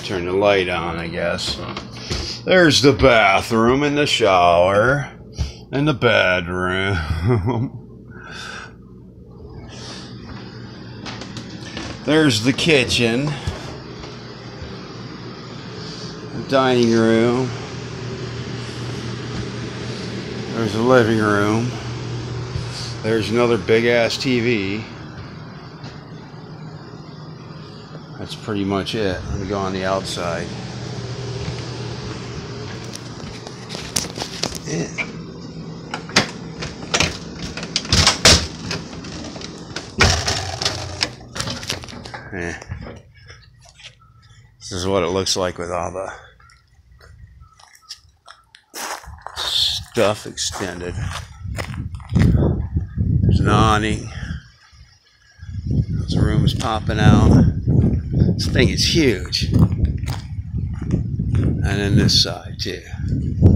Turn the light on, I guess. There's the bathroom and the shower and the bedroom. There's the kitchen, the dining room. There's the living room. There's another big ass TV. That's pretty much it. Let me go on the outside. Yeah. This is what it looks like with all the stuff extended. There's an awning. This room is popping out. This thing is huge. And then this side too.